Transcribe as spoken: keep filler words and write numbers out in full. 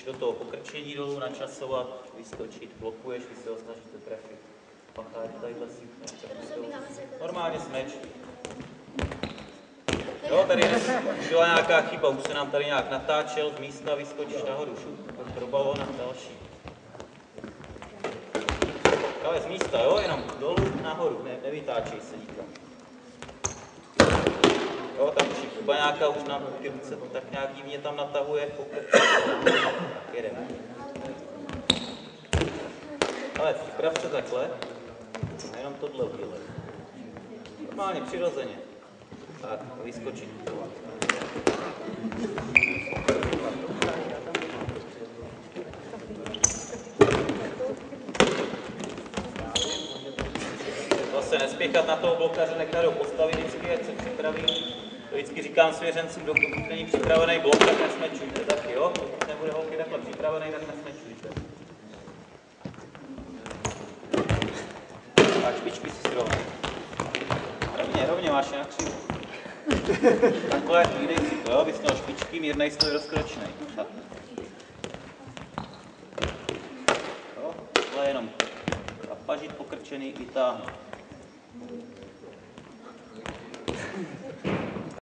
do toho pokrčení dolů, načasovat, vyskočit, blokuješ, vy se ho snažíte trefit. Pacháte tadyhle si. Normálně smeč. Jo, tady byla nějaká chyba, už se nám tady nějak natáčel z místa, vyskočíš nahoru, šup, pro balón a další. Ale z místa, jo, jenom dolů, nahoru, ne, nevytáčej se nikam. Jo, tam už je chyba nějaká, už nám ty ruce tak nějak divně tam natahuje, pokrčí, tak jedeme. Ale připrav se takhle, a jenom tohle udělej. Normálně, přirozeně. Tak, vyskočit. Zase nespěchat na toho blokaře, nechat ho postavit vždycky, ať se připraví. To vždycky říkám svěřencům, dokud není připravený blok, tak nesmečujte. Taky jo, pokud nebude holky takhle připravený, tak nesmečujte. Tak špičky si zrovna. Rovně, rovně máš nějak křivu. Takhle, hlídej si to, jo, bys měl špičky, mírnej stoj rozkročnej. Tak. Jo, tohle je jenom pažit pokrčený, vytáhnout.